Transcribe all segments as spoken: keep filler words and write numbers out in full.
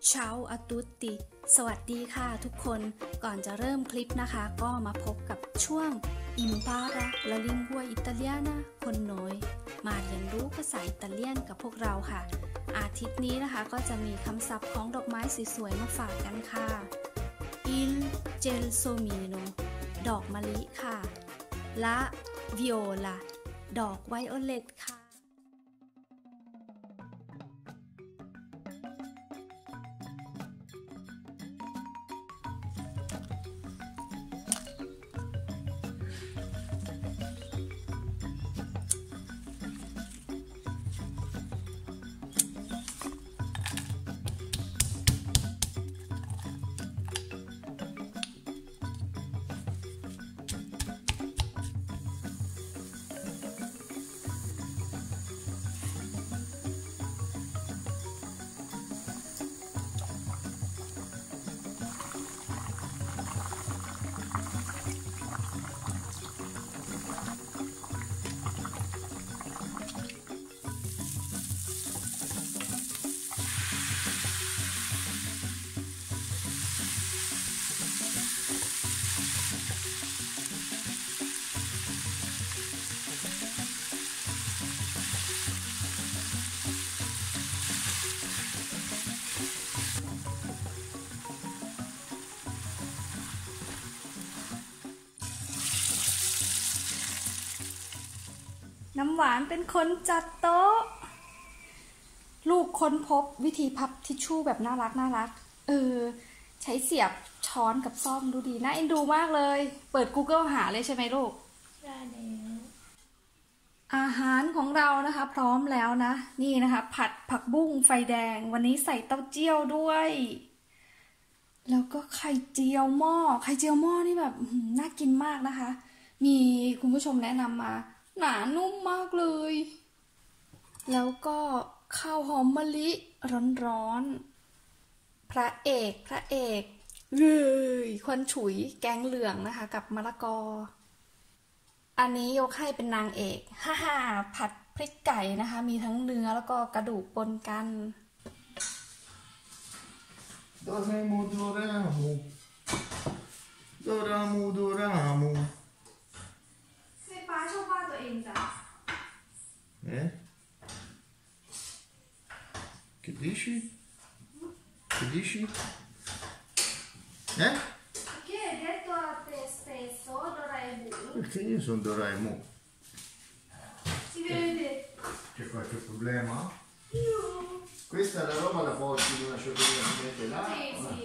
เช้าอาตุตติสวัสดีค่ะทุกคนก่อนจะเริ่มคลิปนะคะก็มาพบกับช่วง Impara la lingua italiana con noi มาเรียนรู้ภาษาอิตาเลียนกับพวกเราค่ะอาทิตย์นี้นะคะก็จะมีคำศัพท์ของดอกไม้สวยๆมาฝากกันค่ะ il gelsomino ดอกมะลิค่ะ la viola ดอกไวโอเลตค่ะน้ำหวานเป็นคนจัดโต๊ะลูกค้นพบวิธีพับทิชชู่แบบน่ารักน่ารักเออใช้เสียบช้อนกับซ่อมดูดีน่าเอ็นดูมากเลยเปิด Google หาเลยใช่ไหมลูกใช่แล้วอาหารของเรานะคะพร้อมแล้วนะนี่นะคะผัดผักบุ้งไฟแดงวันนี้ใส่เต้าเจี้ยวด้วยแล้วก็ไข่เจียวหม้อไข่เจียวหม้อนี่แบบน่ากินมากนะคะมีคุณผู้ชมแนะนำมาหนานุ่มมากเลยแล้วก็ข้าวหอมมะลิร้อนๆพระเอกพระเอกเฮ้ยควันฉุยแกงเหลืองนะคะกับมะละกออันนี้ยกให้เป็นนางเอกฮ่าฮ่าผัดพริกไก่นะคะมีทั้งเนื้อแล้วก็กระดูกปนกัน Doramo doramo doramo doramo ไม่ป้าชอบว่าตัวเองจ้ะ Eh? Che dici? Che dici? Eh? Perché hai detto a te stesso Doraemon? Perché io sono Doraemon. Si vede? C'è qualche problema? No. Questa è la roba la porti in una ciotolina e mette là? Sì, sì.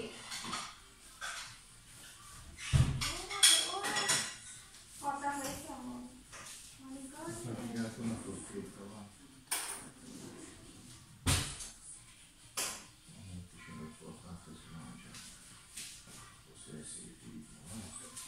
Porta questo. Ma mi ricordo. Sono scritto, va. Non so tanto si mangia. Posso essere tipo, no?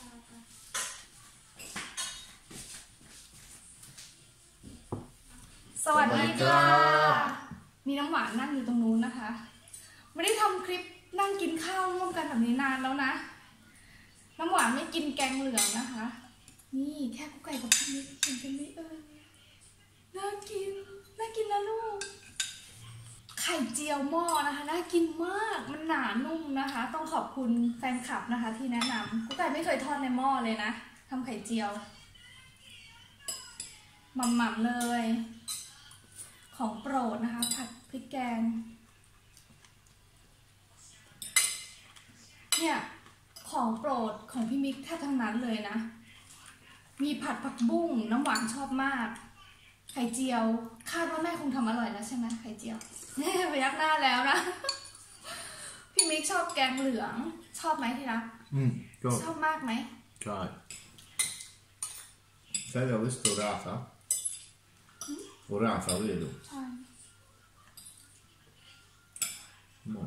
สวัสดีค่ะมีน้ำหวานนั่งอยู่ตรงนู้นนะคะไม่ได้ทำคลิปนั่งกินข้าวร่วมกันแบบนี้นานแล้วนะน้ำหวานไม่กินแกงเหลืองนะคะนี่แค่กุ๊กไก่กับพี่นิดเห็นกันไหมเออน่ากินน่ากินนะลูกไข่เจียวหม้อนะคะน่ากินมากมันหนานุ่มนะคะต้องขอบคุณแฟนคลับนะคะที่แนะนำกุ๊กไก่ไม่เคยทอดในหม้อเลยนะทำไข่เจียวหม่ำๆเลยของโปรดนะคะผัดพริกแกงเนี่ยของโปรดของพี่มิกแทบทั้งนั้นเลยนะมีผัดผักบุ้งน้ำหวานชอบมากไข่เจียวคาดว่าแม่คงทำอร่อยแล้วใช่ไหมไข่เจียวเนี่ยพยักหน้าแล้วนะพี่มิกชอบแกงเหลืองชอบไหมที่รักชอบมากไหมใช่ Sai da questo orata? Orata, vedo. ใช่ No.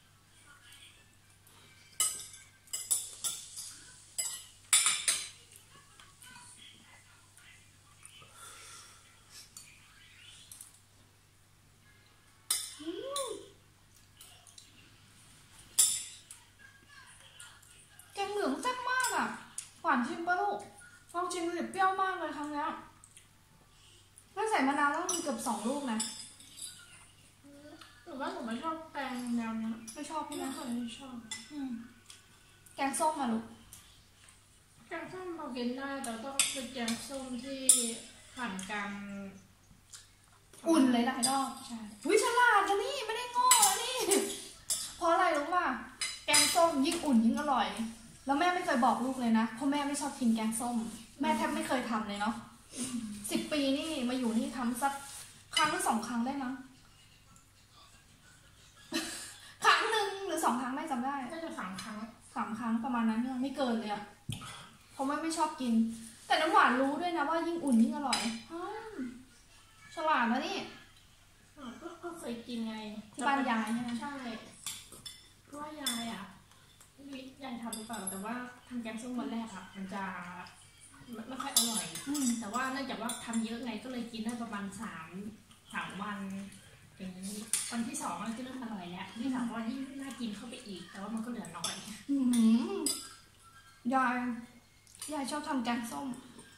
แกงเหลืองแซ่บมากอ่ะหวานชิมปะลูกลองชิมดูเปรี้ยวมากเลยครั้งนี้ถ้าใส่มะนาวต้องมีเกือบสองลูกนะหรือว่าหนูไม่ชอบแกงแนวนี้ไม่ชอบอบใช่ไหมไม่ค่อยชอบอืมแกงส้มมาลูกแกงส้มเรากินได้แต่ต้องเป็นแกงส้มที่ผ่านการอุ่นเลยหลายรอบใช่วิฉลาดนะนี่ไม่ได้โง่นะนี่เพราะอะไรรู้ป่ะแกงส้มยิ่งอุ่นยิ่งอร่อยแล้วแม่ไม่เคยบอกลูกเลยนะเพราะแม่ไม่ชอบกินแกงส้มแม่แทบไม่เคยทำเลยเนาะสิบปีนี่มาอยู่นี่ทำสักครั้งหรือสองครั้งได้มั้งครั้งหนึ่งหรือสองครั้งไม่จำได้ก็จะสามครั้งสามครั้งประมาณนั้นเนี่ยไม่เกินเลยอะเพราะแม่ไม่ชอบกิน แต่น้ำหวานรู้ด้วยนะว่ายิ่งอุ่นยิ่งอร่อยอืมฉลาดนะนี่อ่าก็ก็เคยกินไงที่บ้านยายใช่ไหมใช่เพราะว่ายายอ่ะไม่รู้ยายทำหรือเปล่าแต่ว่าทำแกงส้มวันแรกอ่ะมันจะไม่ไม่ค่อยอร่อยอืมแต่ว่าเนื่องจากว่าทำเยอะไงก็เลยกินได้ประมาณสามสามวันถึงวันที่สองมันก็เริ่มอร่อยแล้วที่สามวันยิ่งน่ากินเข้าไปอีก แต่ว่ามันก็เหลือน้อยอืมยายยายชอบทำแกงส้ม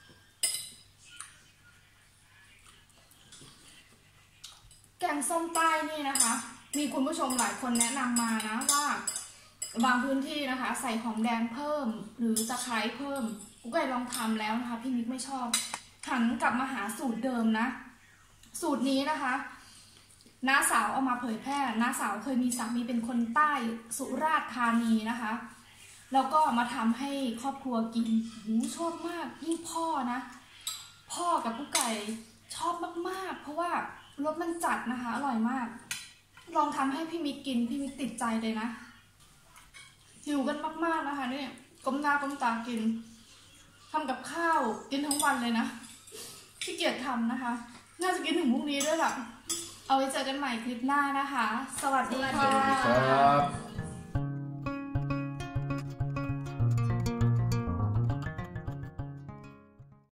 แกงส้มใต้นี่นะคะ มีคุณผู้ชมหลายคนแนะนำมานะว่าบางพื้นที่นะคะ ใส่หอมแดงเพิ่มหรือตะไคร้เพิ่มกูก็เลยลองทำแล้วนะคะพี่มิกไม่ชอบหันกลับมาหาสูตรเดิมนะ สูตรนี้นะคะน้าสาวเอามาเผยแพร่น้าสาวเคยมีสามีเป็นคนใต้สุราษฎร์ธานีนะคะแล้วก็มาทำให้ครอบครัวกินหูชอบมากยิ่งพ่อนะพ่อกับผู้ไก่ชอบมากๆเพราะว่ารสมันจัดนะคะอร่อยมากลองทำให้พี่มิกกินพี่มิกติดใจเลยนะหิวกันมากๆนะคะนี่ก้มหน้าก้มตากินทำกับข้าวกินทั้งวันเลยนะขี้เกียจทำนะคะน่าจะกินถึงพรุ่งนี้ด้วยล่ะเอาไว้เจอกันใหม่คลิปหน้านะคะสวัสดีค่ะครับ